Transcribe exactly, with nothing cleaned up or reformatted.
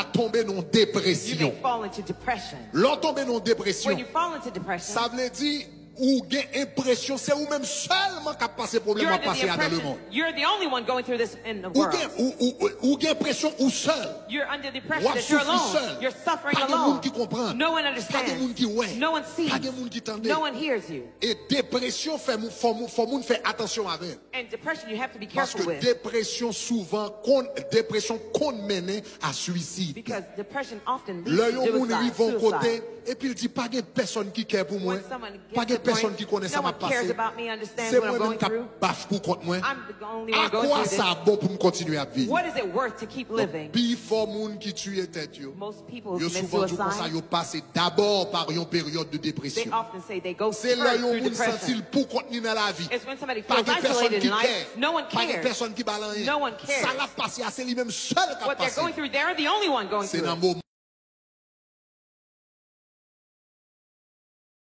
ka tomber dans dépression. You may fall into depression. L'on tombe dans dépression. When you fall into depression, Ça veut dire ou gain impression c'est ou même seulement qui a passé problème you're à under passer the dans le monde. impression you're the only one going through this in the Ou world. gain ou ou ou gain impression ou seul. You're under the Ou impression a that you're souffrir alone. seul. You're suffering Pas de alone. monde qui comprend. No one Pas de monde understands. qui ouais. No one sees. Pas de monde qui tende. No one hears you. Et dépression fait faut faut moun faire attention avec. And depression, you have to be Parce careful que with. dépression souvent con, dépression qu'on mène à suicide. Because depression often Le leads yon to moun rive suicide. en côté et puis il dit pas de personne qui care pour moi. When someone gets Pas to de the personne point, qui connaît ça no m'a one cares passé. about me, understands C'est what I'm moi-même going qui through. baf pour contre moi. I'm the only À one going quoi through ça this. bon pour me continuer à vivre? What is it worth to keep living? Before moun qui tue tête yo. Most people Yo who commit souvent tout comme ça suicide, yo passe d'abord par une période de they dépression. often say they go C'est first là yon through moun depression. sentil pour continuer dans la vie. It's when somebody Pas feels de personne isolated qui in care. life, no one Pas de cares. personne qui balance. No one cares. Ça l'a passé, c'est lui-même seul qui a What they're passé. going through, they're the only one going C'est through dans it. moment